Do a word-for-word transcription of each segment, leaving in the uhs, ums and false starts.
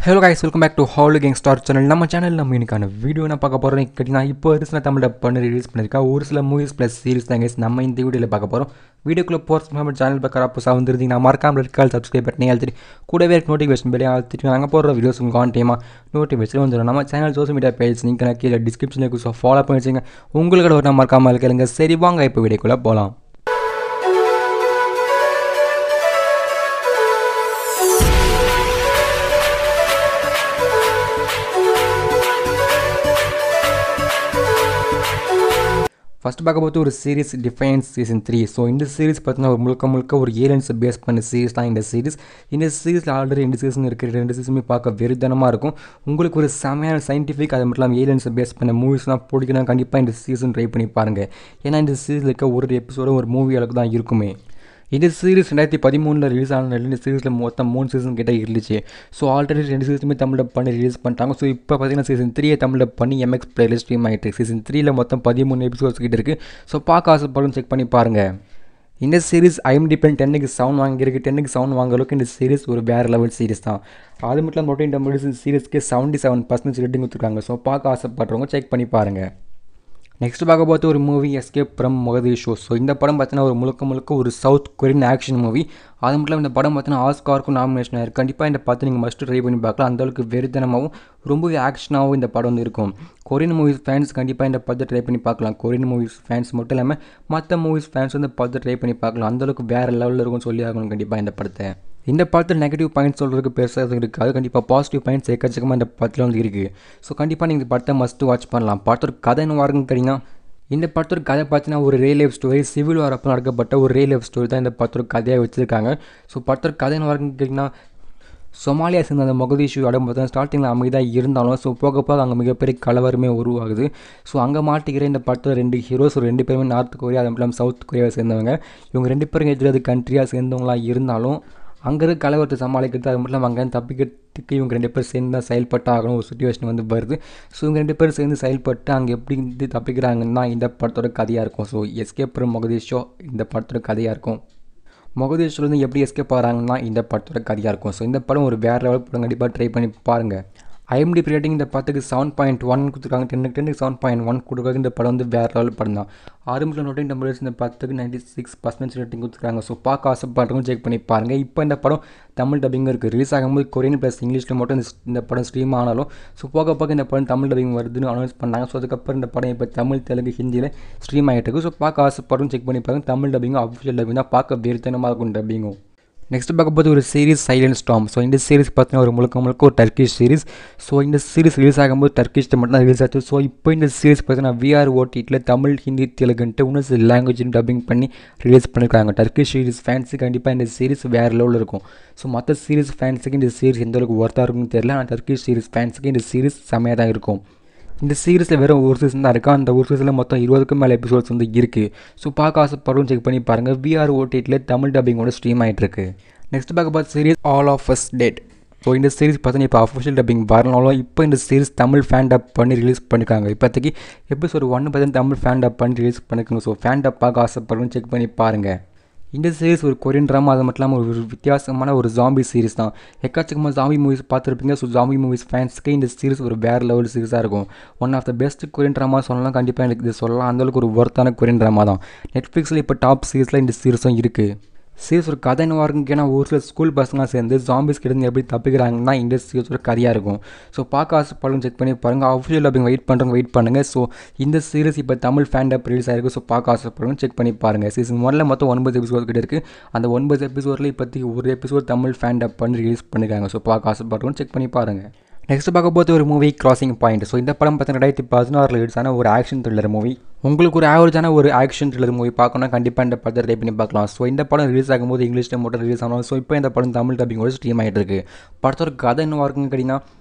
Hello guys, welcome back to How Gangstar channel. நம்ம சேனல்ல நம்ம இன்னைக்கான வீடியோ என்ன பார்க்க போறோம் கேட்டினா இப்போ ரீசெண்டா தமிழ்ல பண்ணி ரிலீஸ் பண்ணிருக்கா ஒரு சில மூவிஸ் ப்ளஸ் சீரிஸ் தான் guys நம்ம இந்த வீடியோல பார்க்க போறோம். வீடியோக்குள்ள போறதுக்கு நம்ம சேனல் பக்கரா புதுசா வந்திருந்தீங்க நான் மறக்காம ரெட் கலர் சப்ஸ்கிரைப் பட்டனை அழுத்தி கூடவே நோட்டிஃபிகேஷன் பெல் அழுத்திட்டு நாங்க போடுற வீடியோஸ் உங்களுக்கு ஆன் டைமா நோட்டிஃபிகேஷன் வந்துரும். நம்ம channel social media page link நான் கீழ டிஸ்கிரிப்ஷன்ல கொடுத்து ஃபாலோ பண்ணி வச்சுங்க. உங்களுக்கு ஒரு மறக்காம கேளுங்க. சரி வாங்க இப்போ வீடியோக்குள்ள போலாம். ஃபர்ஸ்ட் பார்க்க போது ஒரு series Defiance season three. So இந்த சீரிஸ் பார்த்தீங்கன்னா ஒரு முழுக்க முழுக்க ஒரு ஏலியன்ஸை பேஸ் பண்ண சீரிஸ் தான் இந்த சீரிஸ். இந்த சீரிஸில் ஆல்ரெடி ரெண்டு சீசன் இருக்குது. ரெண்டு சீசனுமே பார்க்க வெறித்தனமாக இருக்கும். உங்களுக்கு ஒரு செமையான சயின்டிஃபிக் அது மட்டும் இல்லாமல் ஏலியன்ஸை பேஸ் பண்ண மூவிஸ்லாம் பிடிக்கணும் கண்டிப்பாக இந்த சீசன் ட்ரை பண்ணி பாருங்கள். ஏன்னா இந்த சீரிஸில் இருக்க ஒரு எபிசோடும் ஒரு மூவி அளவுக்கு தான் இருக்குமே. இந்த சீரிஸ் ரெண்டாயிரத்தி பதிமூணில் ரிலீஸ் ஆன ரெண்டு சீரிஸில் மொத்தம் மூணு சீசன் கிட்டே இருந்துச்சு. ஸோ ஆல்ரெடி ரெண்டு சீசனுமே தமிழில் பண்ணி ரிலீஸ் பண்ணிட்டாங்க. ஸோ இப்போ பார்த்தீங்கன்னா சீசன் த்ரீயை தமிழில் பண்ணி எம்எக்ஸ் பிளேயில் ஸ்ட்ரீம் ஆகிட்டு சீசன் த்ரீயில் மொத்தம் பதிமூணு எபிசோட்ஸ் கிட்ட இருக்குது. ஸோ பார்க்க ஆசைப்படும் செக் பண்ணி பாருங்கள். இந்த சீரிஸ் ஐஎம்டிபி டென்னுக்கு சவுண்ட் வாங்கியிருக்கு. டென்னுக்கு சவுண்ட் வாங்க அளவுக்கு இந்த சீரிஸ் ஒரு வேறு லெவல் சீரிஸ் தான். அது மட்டும் இல்லாமல் ரொட்டீன் டெம்பரேச்சர் சீரிஸ்க்கு செவன்ட்டி செவன் பர்சன்டேஜ் ரேட்டிங் கொடுத்துருக்காங்க. ஸோ பார்க்க ஆசைப்படுறவங்க செக் பண்ணி பாருங்கள். நெக்ஸ்ட் பார்க்க பார்த்து ஒரு movie escape from Mogadishu. So இந்த படம் பார்த்தீங்கன்னா ஒரு முழுக்க முழுக்க ஒரு சவுத் கொரியன் ஆக்ஷன் மூவி. அது மட்டும் இல்லாமல் இந்த படம் பார்த்தீங்கன்னா ஆஸ்காருக்கும் நாமினேஷன் ஆயிருக்கு. கண்டிப்பாக இந்த பார்த்து நீங்கள் மஸ்ட் ட்ரை பண்ணி பார்க்கலாம். அந்தளவுக்கு வெறித்தனமாகவும் ரொம்பவே ஆக்ஷனாகவும் இந்த படம் வந்து இருக்கும். கொரியன் மூவிஸ் ஃபேன்ஸ் கண்டிப்பாக இந்த படத்தை ட்ரை பண்ணி பார்க்கலாம். கொரியன் மூவிஸ் ஃபேன்ஸ் மட்டும் இல்லாமல் மற்ற மூவிஸ் ஃபேன்ஸ் வந்து படத்தை ட்ரை பண்ணி பார்க்கலாம். அந்தளவுக்கு வேறு லெவலில் இருக்கும்னு சொல்லி ஆகணும் கண்டிப்பாக இந்த படத்தை. இந்த படத்தில் நெகட்டிவ் பாயிண்ட்ஸ் சொல்கிறதுக்கு பெருசாக இருக்குது. அது கண்டிப்பாக பாசிட்டிவ் பாயிண்ட்ஸ் எக்கச்சக்கமாக இந்த படத்தில் வந்து இருக்குது. ஸோ கண்டிப்பாக நீங்கள் இந்த படத்தை மஸ்ட்டு வாட்ச் பண்ணலாம். படத்தோட கதை என்ன வாருன்னு கேட்டிங்கன்னா இந்த படத்தோட கதை பார்த்தீங்கன்னா ஒரு real life story. Civil war அப்போ நடக்கப்பட்ட ஒரு ரியல் லைஃப் ஸ்டோரி தான் இந்த படத்தோட கதையாக வச்சுருக்காங்க. ஸோ படத்தோட கதை என்ன வாருன்னு கேட்டிங்கன்னா சொமாலியா சேர்ந்த அந்த மொகதீஷு இடம் பார்த்தீங்கன்னா ஸ்டார்டிங்கில் அமைதியாக இருந்தாலும் ஸோ போக போக அங்கே மிகப்பெரிய கலவரமே உருவாகுது. ஸோ அங்கே மாட்டிக்கிற இந்த படத்தில் ரெண்டு ஹீரோஸ் ரெண்டு பேருமே நார்த் கொரியா அது மட்டும் இல்லாமல் சவுத் கொரியாவை சேர்ந்தவங்க. இவங்க ரெண்டு பேரும் எதிராது கண்ட்ரியாக சேர்ந்தவங்களாக இருந்தாலும் அங்கே இருக்க கலவரத்தை சமாளிக்கிறது அது மட்டும் இல்லாமல் அங்கே தப்பிக்கிறதுக்கு இவங்க ரெண்டு பேரும் சேர்ந்து தான் செயல்பட்டாகணும் ஒரு சுச்சுவேஷன் வந்து வருது. ஸோ இவங்க ரெண்டு பேரும் சேர்ந்து செயல்பட்டு அங்கே எப்படி இருந்து தப்பிக்கிறாங்கன்னா இந்த படத்தோட கதையாக இருக்கும். ஸோ எஸ்கேப் ஃப்ரம் மொகதீஷு இந்த படத்தோட கதையாக இருக்கும். மொகதீஷுலேருந்து எப்படி எஸ்கேப் ஆகிறாங்கன்னா இந்த படத்தோட கதையாக இருக்கும். ஸோ இந்த படம் ஒரு வேறு லெவல் படம் கண்டிப்பாக ட்ரை பண்ணி பாருங்கள். ஐஎம்டிபி ரேட்டிங் இந்த படத்துக்கு செவன் பாயிண்ட் ஒன் கொடுத்துருக்காங்க. டென்னுக்கு டென்னுக்கு செவன் பாயிண்ட் ஒன் கொடுக்குறாங்க. இந்த படம் வந்து வேறு லெவல் படம் தான். ஆரம்பத்தில் ரொட்டீன் டெம்பரேச்சர் இந்த படத்துக்கு நைன்ட்டி சிக்ஸ் பர்சன்டேஜ் ரேட்டிங் கொடுத்துருக்காங்க. ஸோ பார்க்க ஆசைப்படுறவங்க செக் பண்ணி பாருங்கள். இப்போ இந்த படம் தமிழ் டப்பிங் இருக்குது. ரிலீஸ் ஆகும்போது கொரியன் ப்ளஸ் இங்கிலீஷில் மட்டும் இந்த படம் ஸ்ட்ரீம் ஆனாலும் ஸோ போக போக இந்த படம் தமிழ் டப்பிங் வருதுன்னு அனௌன்ஸ் பண்ணாங்க. ஸோ அதுக்கப்புறம் இந்த படம் இப்போ தமிழ் தெலுங்கு ஹிந்தியில் ஸ்ட்ரீம் ஆகிட்டு இருக்குது. ஸோ பார்க்க ஆசைப்படுறவங்க செக் பண்ணி பாருங்கள். தமிழ் டப்பிங்கும் அஃபிஷியல் டப்பிங் தான் பார்க்க வெறித்தனமாக இருக்கும் டப்பிங்கும். நெக்ஸ்ட் பார்க்க போது ஒரு சீரிஸ் சைலண்ட் ஸ்டார்ம். ஸோ இந்த சீரிஸ் பார்த்தீங்கன்னா ஒரு முழுக்க முழுக்க ஒரு டர்க்கிஷ் சீரிஸ். ஸோ இந்த சீரிஸ் ரிலீஸ் ஆகும்போது டர்க்கிஷ்ட மட்டும் தான் ரிலீஸ் ஆச்சு. ஸோ இப்போ இந்த சீரிஸ் பார்த்தீங்கன்னா விஆர் ஓடிடியில் தமிழ் ஹிந்தி தெலுங்குன்ட்டு இன்னும் சில லாங்குவேஜ் டப்பிங் பண்ணி ரிலீஸ் பண்ணியிருக்காங்க. டர்க்கிஷ் சீரிஸ் ஃபேன்ஸுக்கு கண்டிப்பாக இந்த சீரிஸ் வேறு லெவலில் இருக்கும். ஸோ மற்ற சீரிஸ் ஃபேன்ஸுக்கு இந்த சீரிஸ் எந்த அளவுக்கு ஒர்த்தாக இருக்குன்னு தெரியல. ஆனால் டர்க்கிஷ் சீரிஸ் ஃபேன்ஸுக்கு இந்த சீரிஸ் செம்மையாக தான் இருக்கும். இந்த சீரிஸில் வெறும் ஒரு சீசன் தான் இருக்குது. அந்த ஒரு சீசனில் மொத்தம் இருபதுக்கும் மேலே எபிசோட்ஸ் வந்து இருக்குது. ஸோ பார்க்க ஆசைப்படுறோம் செக் பண்ணி பாருங்கள். விஆர் ஓடிடியில் தமிழ் டப்பிங்கோட ஸ்ட்ரீம் ஆகிட்டு இருக்கு. நெக்ஸ்ட் பார்க்க பார்த்து series all of us dead. So இந்த சீரிஸ் பார்த்தீங்கன்னா இப்போ அஃபிஷியல் டப்பிங் வரனாலும் இப்போ இந்த சீரிஸ் தமிழ் ஃபேன் டப் பண்ணி ரிலீஸ் பண்ணியிருக்காங்க. இப்போதைக்கு எபிசோட் ஒன்று பார்த்தீங்கன்னா தமிழ் ஃபேன் டப் பண்ணி ரிலீஸ் பண்ணியிருக்காங்க. ஸோ ஃபேன் டப் பார்க்க ஆசைப்படுறோம் செக் பண்ணி பாருங்கள். இந்த சீரிஸ் ஒரு கொரியன் ட்ராமா அது மட்டும் இல்லாமல் ஒரு வித்தியாசமான ஒரு ஜாம்பி சீரிஸ் தான். எக்காச்சக்கமாக ஜாம்பி மூவிஸ் பார்த்துருப்பீங்க. ஸோ ஜாம்பி மூவிஸ் ஃபேன்ஸ்க்கு இந்த சீரிஸ் ஒரு வேறு லெவல் சீரிஸாக இருக்கும். One of the best Korean drama சொல்லலாம். கண்டிப்பாக எனக்கு இது சொல்லலாம். அந்தளவுக்கு ஒரு ஒர்த்தான கொரியன் ட்ராமா தான். நெட்ஃப்ளிக்ஸில் இப்போ டாப் சீரிஸில் இந்த சீரிஸும் இருக்குது. சீரிஸ் ஒரு கதை என்ன வாருங்க. ஏன்னா ஒரு சில ஸ்கூல் பசங்களாம் சேர்ந்து ஜாம்பிஸ் கிட்ட எப்படி தப்பிக்கிறாங்கன்னா இந்த சீரிஸ் ஒரு கதையாக இருக்கும். ஸோ பார்க்க ஆசைப்படும் செக் பண்ணி பாருங்கள். அஃபிஷியல் டப்பிங் வெயிட் பண்ணுறவங்க வெயிட் பண்ணுங்கள். ஸோ இந்த சீரிஸ் இப்போ தமிழ் ஃபேன் டப் ரிலீஸ் ஆகிருக்கு. ஸோ பார்க்க ஆசைப்படும் செக் பண்ணி பாருங்கள். சீசன் ஒன்றில் மொத்தம் ஒன்பது எபிசோட் கிட்ட இருக்குது. அந்த ஒன்பது எபிசோடில் இப்போதைக்கு ஒரு எபிசோட் தமிழ் ஃபேன் டப் பண்ணி ரிலீஸ் பண்ணியிருக்காங்க. ஸோ பார்க்க ஆசைப்படும் செக் பண்ணி பாருங்கள். நெக்ஸ்ட் பார்க்க போது ஒரு மூவி கிராசிங் பாயிண்ட். ஸோ இந்த படம் பார்த்தீங்கன்னா ரெண்டாயிரத்தி பதினாறில் ரிலீஸான ஒரு ஆக்ஷன் த்ரில்லர் மூவி. உங்களுக்கு ஒரு ஆவரேஜான ஒரு ஆக்ஷன் த்ரில்லர் மூவி பார்க்கணும்னா கண்டிப்பாக இந்த படத்தை ட்ரை பண்ணி பார்க்கலாம். ஸோ இந்த படம் ரிலீஸ் ஆகும்போது இங்கிலீஷில் மட்டும் ரிலீஸ் ஆனாலும் ஸோ இப்போ இந்த படம் தமிழ் டப்பிங்கோட ஸ்ட்ரீம் ஆகிட்டு இருக்குது. படத்தோட கதை என்ன இருக்குன்னு கேட்டிங்கன்னா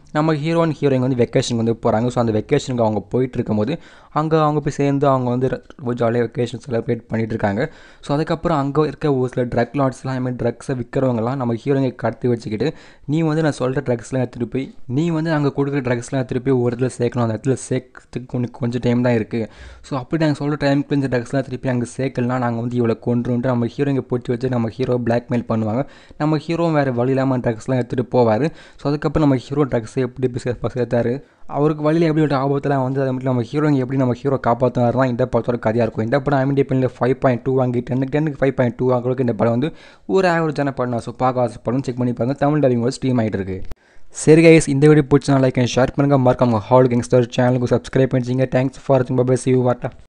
நம்ம ஹீரோ அண்ட் ஹீரோயின் வந்து வெக்கேஷனுக்கு வந்து போகிறாங்க. ஸோ அந்த வெக்கேஷனுக்கு அவங்க போயிட்டு இருக்கும்போது அங்கே அவங்க போய் சேர்ந்து அவங்க வந்து ரொம்ப ஜாலியாக வெக்கேஷன் செலிப்ரேட் பண்ணிட்டு இருக்காங்க. ஸோ அதுக்கப்புறம் அங்கே இருக்க ஒரு சில ட்ரக் லாட்ஸ்லாம் அதுமாதிரி ட்ரக்ஸை விற்கிறவங்கலாம் நம்ம ஹீரோயினை கடத்தி வச்சுக்கிட்டு நீ வந்து நான் சொல்கிற ட்ரக்ஸ்லாம் எடுத்துகிட்டு போய் நீ வந்து அங்கே கொடுக்குற ட்ரக்ஸ்லாம் எடுத்துகிட்டு போய் ஒரு இடத்துல சேர்க்கணும், அந்த இடத்துல சேர்க்கறதுக்கு உனக்கு கொஞ்சம் டைம் தான் இருக்குது. ஸோ அப்படி நாங்கள் சொல்கிற டைமுக்கு இந்த ட்ரக்ஸ்லாம் திருப்பி அங்கே சேர்க்கலாம், நாங்கள் வந்து இவ்வளோ கொண்டுட்டு நம்ம ஹீரோயினை போட்டு வச்சு நம்ம ஹீரோ பிளாக்மெயில் பண்ணுவாங்க. நம்ம ஹீரோ வேறு வழி இல்லாமல் ட்ரக்ஸ்லாம் எடுத்துகிட்டு போவார். ஸோ அதுக்கப்புறம் நம்ம ஹீரோ ட்ரக்ஸை எப்படி போய் சேர்த்தாரு, அவருக்கு வழியில் எப்படி ஒரு ஆபத்தெல்லாம் வந்து அதை மட்டும் நம்ம ஹீரோயினை எப்படி நம்ம ஹீரோ காப்பாற்றினார் தான் இந்த படத்தோட கதையாக இருக்கும். இந்த படம் ஐஎம்டி பெண்ணில் ஃபைவ் பாயிண்ட் டூ வாங்கி டென்னுக்கு டென்னுக்கு ஃபைவ் பாயிண்ட் டூ வாங்குறதுக்கு இந்த படம் வந்து ஒரு ஆவரேஜான படம். ஸோ பார்க்க ஆசைப்படும் செக் பண்ணி பாருங்கள். தமிழ் டப்பிங் ஒரு ஸ்ட்ரீம் ஆகிட்டு இருக்கு. சரி கைஸ், இந்த வீடியோ பிடிச்சா லைக் அண்ட் ஷேர் பண்ணுங்கள். மறக்காம ஹால் கேங்ஸ்டர் சேனலுக்கு சப்ஸ்கிரைப் பண்ணிச்சிங்க. தேங்க்ஸ் ஃபார் வாட்சிங். Bye bye, see you. வாட்டா.